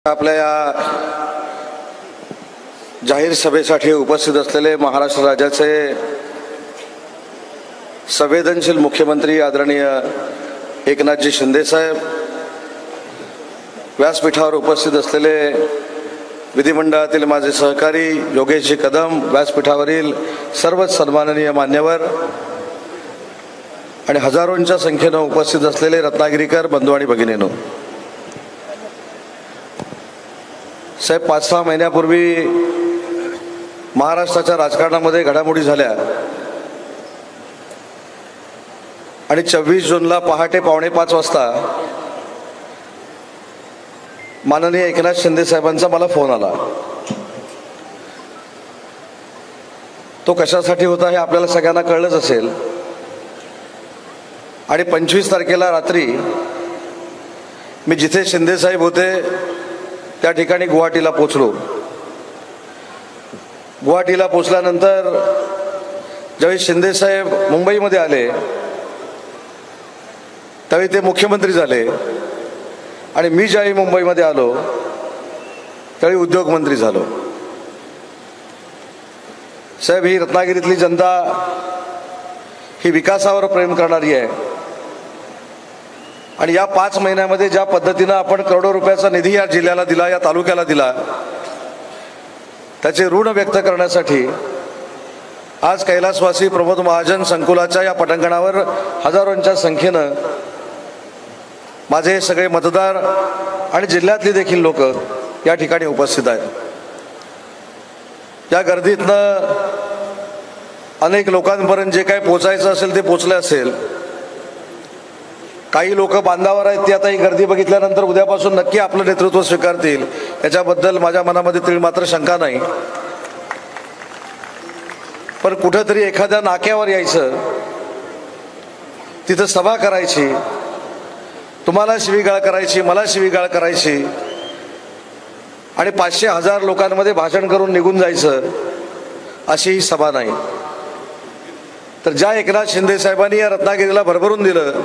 आपल्या या जाहीर सभेसाठी उपस्थित असलेले महाराष्ट्र राज्याचे संवेदनशील मुख्यमंत्री आदरणीय एकनाथजी शिंदे साहेब, व्यासपीठावर उपस्थित असलेले विधिमंडळातील माझे सहकारी योगेशजी कदम, व्यासपीठावरील सर्वच सन्माननीय मान्यवर आणि हजारोंच्या संख्येने उपस्थित असलेले रत्नागिरीकर बंधू आणि भगिनींनो, साहेब 5-6 महिन्यापूर्वी महाराष्ट्राच्या राजकारणामध्ये घडामोडी झाल्या आणि 24 जूनला पहाटे 4:45 वाजता माननीय एकनाथ शिंदे साहेबांचा मला फोन आला. तो कशासाठी होता हे आपल्याला सगळ्यांना कळलंच असेल. आणि 25 तारखेला रात्री मी जिथे शिंदे साहेब होते त्या ठिकाणी गुवाहाटीला पोचलो. गुवाहाटीला पोचल्यानंतर ज्यावेळी शिंदे साहेब मुंबईमध्ये आले त्यावेळी ते मुख्यमंत्री झाले आणि मी ज्यावेळी मुंबईमध्ये आलो त्यावेळी उद्योगमंत्री झालो. साहेब, ही रत्नागिरीतली जनता ही विकासावर प्रेम करणारी आहे आणि या 5 महिन्यामध्ये ज्या पद्धतीनं आपण करोडो रुपयाचा निधी या जिल्ह्याला दिला, या तालुक्याला दिला, त्याचे ऋण व्यक्त करण्यासाठी आज कैलासवासी प्रमोद महाजन संकुलाच्या या पटांगणावर हजारोंच्या संख्येनं माझे सगळे मतदार आणि जिल्ह्यातली देखील लोक या ठिकाणी उपस्थित आहेत. या गर्दीतनं अनेक लोकांपर्यंत जे काही पोचायचं असेल ते पोचले असेल. काही लोक बांधावर आहेत, ती आता ही गर्दी बघितल्यानंतर उद्यापासून नक्की आपलं नेतृत्व स्वीकारतील याच्याबद्दल माझ्या मनामध्ये तीळ मात्र शंका नाही. पण कुठंतरी एखाद्या नाक्यावर यायचं, तिथं सभा करायची, तुम्हाला शिवीगाळ करायची, मला शिवीगाळ करायची आणि 500-1000 लोकांमध्ये भाषण करून निघून जायचं, अशी ही सभा नाही. तर ज्या एकनाथ शिंदे साहेबांनी या रत्नागिरीला भरभरून दिलं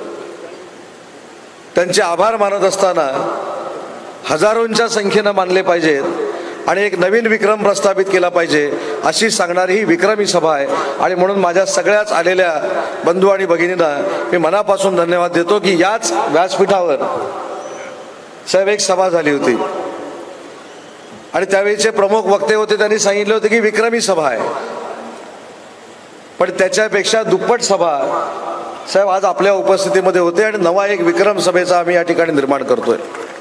त्यांचे आभार मानत असताना हजारोंच्या संख्येनं मानले पाहिजेत आणि एक नवीन विक्रम प्रस्थापित केला पाहिजे अशी सांगणारी ही विक्रमी सभा आहे. आणि म्हणून माझ्या सगळ्याच आलेल्या बंधू आणि भगिनींना मी मनापासून धन्यवाद देतो की याच व्यासपीठावर साहेब एक सभा झाली होती आणि त्यावेळीचे प्रमुख वक्ते होते, त्यांनी सांगितले होते की विक्रमी सभा आहे, पण त्याच्यापेक्षा दुप्पट सभा साहेब आज आपल्या उपस्थितीमध्ये होते आणि नवा एक विक्रम सभेचा आम्ही या ठिकाणी निर्माण करतोय.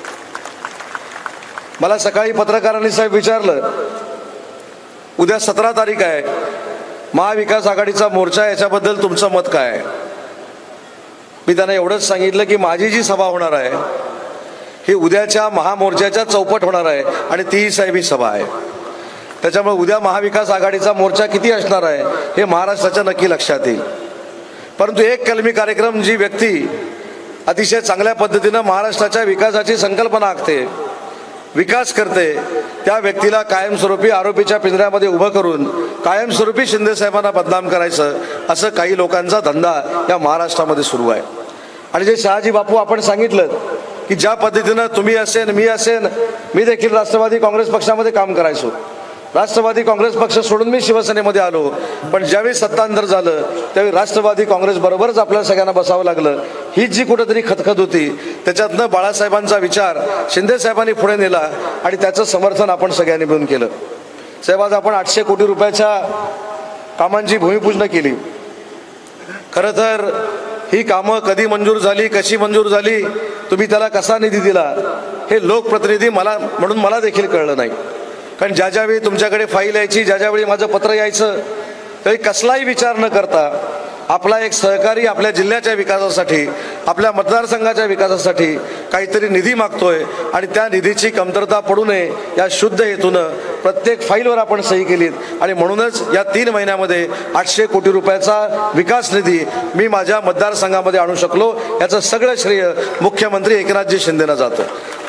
मला सकाळी पत्रकारांनी साहेब विचारलं, उद्या 17 तारीख आहे, महाविकास आघाडीचा मोर्चा, याच्याबद्दल तुमचं मत काय आहे? मी त्यांना एवढंच सांगितलं की माझी जी सभा होणार आहे ही उद्याच्या महामोर्चाच्या चौपट होणार आहे आणि तीही साहेब ही सभा आहे. त्याच्यामुळे उद्या महाविकास आघाडीचा मोर्चा किती असणार आहे हे महाराष्ट्राच्या नक्की लक्षात येईल. परंतु एक कलमी कार्यक्रम, जी व्यक्ती अतिशय चांगल्या पद्धतीनं महाराष्ट्राच्या विकासाची संकल्पना आखते, विकास करते, त्या व्यक्तीला कायमस्वरूपी आरोपीच्या पिंजऱ्यामध्ये उभं करून कायमस्वरूपी शिंदे साहेबांना बदनाम करायचं, असं काही लोकांचा धंदा या महाराष्ट्रामध्ये सुरू आहे. आणि जे शहाजी बापू आपण सांगितलं की ज्या पद्धतीनं तुम्ही असेन, मी असेन, मी देखील राष्ट्रवादी काँग्रेस पक्षामध्ये काम करायचो, राष्ट्रवादी काँग्रेस पक्ष सोडून मी शिवसेनेमध्ये आलो, पण ज्यावेळी सत्तांतर झालं त्यावेळी राष्ट्रवादी काँग्रेस बरोबरच आपल्याला सगळ्यांना बसावं लागलं. ही जी कुठेतरी खतखत होती त्याच्यातनं बाळासाहेबांचा विचार शिंदे साहेबांनी पुढे नेला आणि त्याचं समर्थन आपण सगळ्यांनी मिळून केलं. साहेब, आज आपण 800 कोटी रुपयाच्या कामांची भूमिपूजन केली. खरं तर ही कामं कधी मंजूर झाली, कशी मंजूर झाली, तुम्ही त्याला कसा निधी दिला, हे लोकप्रतिनिधी म्हणून मला देखील कळलं नाही. कारण ज्यावेळी तुमच्याकडे फाईल यायची, ज्यावेळी माझं पत्र यायचं, त्यावेळी कसलाही विचार न करता आपला एक सहकारी आपल्या जिल्ह्याच्या विकासासाठी, आपल्या मतदारसंघाच्या विकासासाठी काहीतरी निधी मागतोय आणि त्या निधीची कमतरता पडू नये या शुद्ध हेतूनं प्रत्येक फाईलवर आपण सही केलीत आणि म्हणूनच या 3 महिन्यामध्ये 800 कोटी रुपयाचा विकास निधी मी माझ्या मतदारसंघामध्ये आणू शकलो. याचं सगळं श्रेय मुख्यमंत्री एकनाथजी शिंदेंना जातं.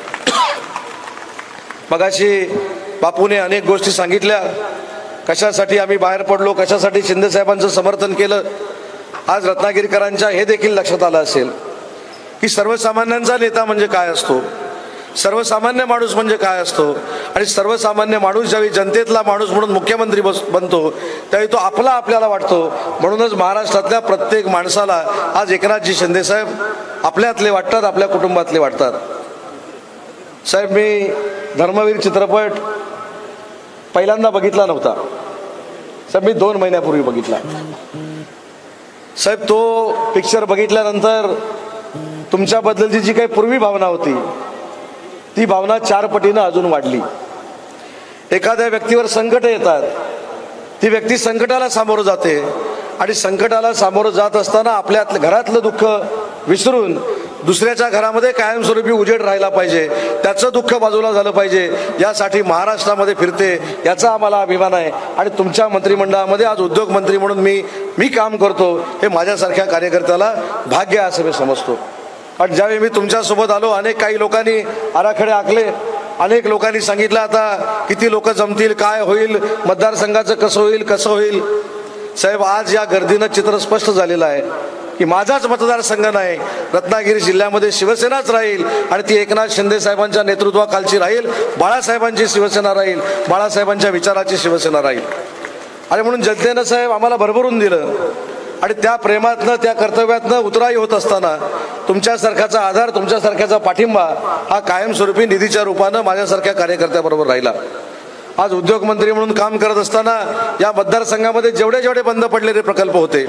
मगाशी बापूने अनेक गोष्टी सांगितल्या, कशासाठी आम्ही बाहेर पडलो, कशासाठी शिंदे साहेबांचं समर्थन केलं. आज रत्नागिरीकरांच्या हे देखील लक्षात आलं असेल की सर्वसामान्यांचा नेता म्हणजे काय असतो. सर्वसामान्य माणूस म्हणजे काय असतो आणि सर्वसामान्य माणूस ज्यावेळी जनतेतला माणूस म्हणून मुख्यमंत्री बनतो त्यावेळी तो आपल्याला वाटतो. म्हणूनच महाराष्ट्रातल्या प्रत्येक माणसाला आज एकनाथजी शिंदे साहेब आपल्यातले वाटतात, आपल्या कुटुंबातले वाटतात. साहेब, मी धर्मवीर चित्रपट पहिल्यांदा बघितला नव्हता साहेब, मी 2 महिन्यापूर्वी बघितला. साहेब, तो पिक्चर बघितल्यानंतर तुमच्याबद्दलची जी काही पूर्वी भावना होती ती भावना 4 पटीनं अजून वाढली. एखाद्या व्यक्तीवर संकट येतात, ती व्यक्ती संकटाला सामोरं जाते आणि संकटाला सामोरं जात असताना आपल्या घरातलं दुःख विसरून दुसऱ्याच्या घरामध्ये कायमस्वरूपी उजेड राहिला पाहिजे, त्याचं दुःख बाजूला झालं पाहिजे, यासाठी महाराष्ट्रामध्ये फिरते, याचा आम्हाला अभिमान आहे. आणि तुमच्या मंत्रिमंडळामध्ये आज उद्योग मंत्री म्हणून मी काम करतो, हे माझ्यासारख्या कार्यकर्त्याला भाग्य असं मी समजतो. आणि ज्यावेळी मी तुमच्यासोबत आलो, काही लोकांनी आराखडे आखले, अनेक लोकांनी सांगितलं आता किती लोक जमतील, काय होईल, मतदारसंघाचं कसं होईल. साहेब, आज या गर्दीनं चित्र स्पष्ट झालेलं आहे की माझाच मतदारसंघ नाही, रत्नागिरी जिल्ह्यामध्ये शिवसेनाच राहील आणि ती एकनाथ शिंदे साहेबांच्या नेतृत्वाखालची राहील, बाळासाहेबांची शिवसेना राहील, बाळासाहेबांच्या विचाराची शिवसेना राहील. आणि म्हणून जनतेनं साहेब आम्हाला भरभरून दिलं आणि त्या प्रेमातनं, त्या कर्तव्यातनं उतराई होत असताना तुमच्यासारख्याचा आधार, तुमच्यासारख्याचा पाठिंबा हा कायमस्वरूपी निधीच्या रूपानं माझ्यासारख्या कार्यकर्त्याबरोबर राहिला. आज उद्योगमंत्री म्हणून काम करत असताना या मतदारसंघामध्ये जेवढे बंद पडलेले प्रकल्प होते,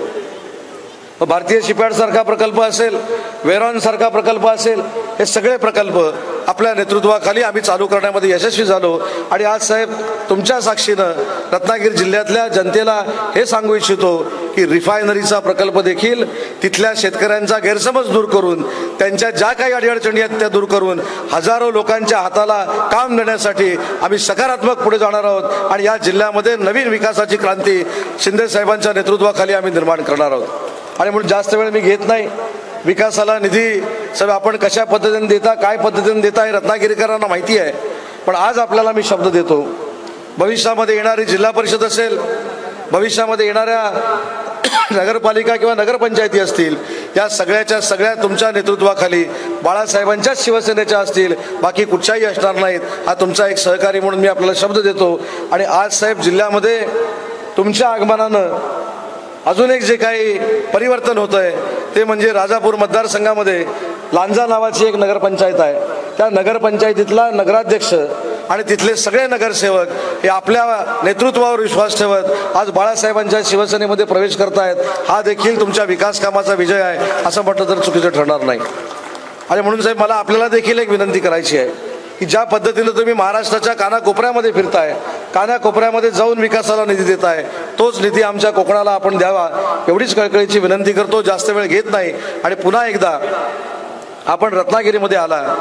भारतीय शिपयार्ड सारखा प्रकल्प असेल, वेरॉन सारखा प्रकल्प असेल, हे सगळे प्रकल्प आपल्या नेतृत्वाखाली आम्ही चालू करण्यामध्ये यशस्वी झालो. आणि आज साहेब, तुमच्या साक्षीनं रत्नागिरी जिल्ह्यातल्या जनतेला हे सांगू इच्छितो की रिफायनरीचा प्रकल्प देखील तिथल्या शेतकऱ्यांचा गैरसमज दूर करून, त्यांच्या ज्या काही अडीअडचणी आहेत त्या दूर करून हजारो लोकांच्या हाताला काम देण्यासाठी आम्ही सकारात्मक पुढे जाणार आहोत. आणि या जिल्ह्यामध्ये नवीन विकासाची क्रांती शिंदे साहेबांच्या नेतृत्वाखाली आम्ही निर्माण करणार आहोत. आणि म्हणून जास्त वेळ मी घेत नाही. विकासाला निधी साहेब आपण कशा पद्धतीने देता, काय पद्धतीने देता हे रत्नागिरीकरांना माहिती आहे. पण आज आपल्याला मी शब्द देतो, भविष्यामध्ये येणारी जिल्हा परिषद असेल, भविष्यामध्ये येणाऱ्या नगरपालिका किंवा नगरपंचायती असतील, या सगळ्या तुमच्या नेतृत्वाखाली बाळासाहेबांच्याच शिवसेनेच्या असतील, बाकी कुठच्याही असणार नाहीत. हा तुमचा एक सहकारी म्हणून मी आपल्याला शब्द देतो. आणि आज साहेब, जिल्ह्यामध्ये तुमच्या आगमनानं अजून एक जे काही परिवर्तन होत आहे ते म्हणजे राजापूर मतदारसंघामध्ये लांजा नावाची एक नगरपंचायत आहे. त्या नगरपंचायतीतला नगराध्यक्ष आणि तिथले सगळे नगरसेवक हे आपल्या नेतृत्वावर विश्वास ठेवत आज बाळासाहेबांच्या शिवसेनेमध्ये प्रवेश करतायत. हा देखील तुमच्या विकास कामाचा विजय आहे असं म्हटलं तर चुकीचं ठरणार नाही. आणि म्हणून साहेब, मला आपल्याला देखील एक विनंती करायची आहे की ज्या पद्धतीनं तुम्ही महाराष्ट्राच्या कानाकोपऱ्यामध्ये फिरताय, कानाकोपऱ्यामध्ये जाऊन विकासाला निधी देताय, तोच निधी आमच्या कोकणाला आपण द्यावा, एवढीच कळकळीची विनंती करतो. जास्त वेळ घेत नाही. आणि पुन्हा एकदा आपण रत्नागिरीमध्ये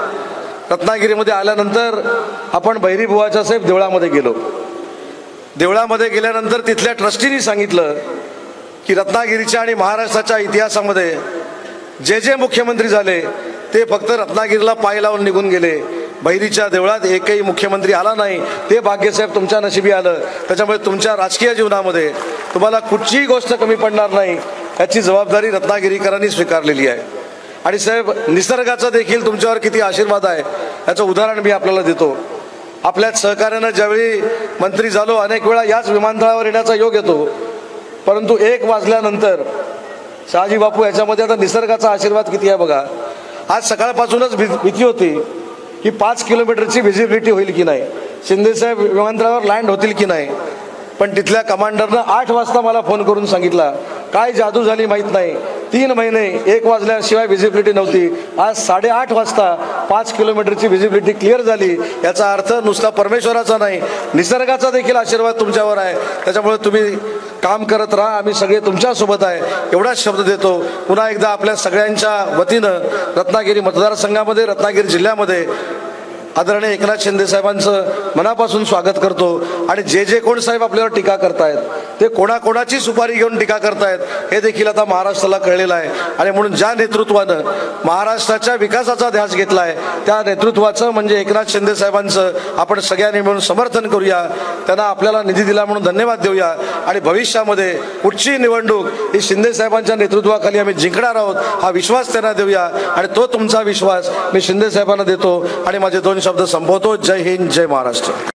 आल्यानंतर आपण बहिरीबुवाच्या साहेब देवळामध्ये गेलो. देवळामध्ये गेल्यानंतर तिथल्या ट्रस्टीनी सांगितलं की रत्नागिरीच्या आणि महाराष्ट्राच्या इतिहासामध्ये जे मुख्यमंत्री झाले ते फक्त रत्नागिरीला पाय लावून निघून गेले. बहिरीच्या देवळात एकही मुख्यमंत्री आला नाही. ते भाग्यसाहेब तुमच्या नशिबी आलं. त्याच्यामुळे तुमच्या राजकीय जीवनामध्ये तुम्हाला कुठचीही गोष्ट कमी पडणार नाही, याची जबाबदारी रत्नागिरीकरांनी स्वीकारलेली आहे. आणि साहेब, निसर्गाचा देखील तुमच्यावर किती आशीर्वाद आहे याचं उदाहरण मी आपल्याला देतो. आपल्याच सहकार्यानं ज्यावेळी मंत्री झालो, अनेक वेळा याच विमानतळावर येण्याचा योग येतो, परंतु 1 वाजल्यानंतर शहाजी बापू याच्यामध्ये आता निसर्गाचा आशीर्वाद किती आहे बघा. आज सकाळपासूनच भीती होती की 5 किलोमीटरची व्हिजिबिलिटी होईल की नाही, शिंदेसाहेब विमानतळावर लँड होतील की नाही. पण तिथल्या कमांडरनं 8 वाजता मला फोन करून सांगितला, काय जादू झाली माहीत नाही, 3 महिने 1 वाजल्याशिवाय व्हिजिबिलिटी नव्हती, आज 8:30 वाजता 5 किलोमीटरची व्हिजिबिलिटी क्लिअर झाली. याचा अर्थ नुसता परमेश्वराचा नाही, निसर्गाचा देखील आशीर्वाद तुमच्यावर आहे. त्याच्यामुळे तुम्ही काम करत राहा, आम्ही सगळे तुमच्यासोबत आहे, एवढाच शब्द देतो. पुन्हा एकदा आपल्या सगळ्यांच्या वतीनं रत्नागिरी मतदारसंघामध्ये, रत्नागिरी जिल्ह्यामध्ये आदरणीय एकनाथ शिंदे साहेबांचं मनापासून स्वागत करतो. आणि जे कोण साहेब आपल्यावर टीका करतायत ते कोणाकोणाची सुपारी घेऊन टीका करतायत हे देखील आता महाराष्ट्राला कळलेलं आहे. आणि म्हणून ज्या नेतृत्वानं महाराष्ट्राच्या विकासाचा ध्यास घेतलाय त्या नेतृत्वाचं म्हणजे एकनाथ शिंदे साहेबांचं आपण सगळ्यांनी मिळून समर्थन करूया. त्यांना आपल्याला निधी दिला म्हणून धन्यवाद देऊया. आणि भविष्यामध्ये कुठची निवडणूक ही शिंदे साहेबांच्या नेतृत्वाखाली आम्ही जिंकणार आहोत हा विश्वास त्यांना देऊया. आणि तो तुमचा विश्वास मी शिंदे साहेबांना देतो आणि माझे 2 शब्द संपवतो. जय हिंद, जय महाराष्ट्र.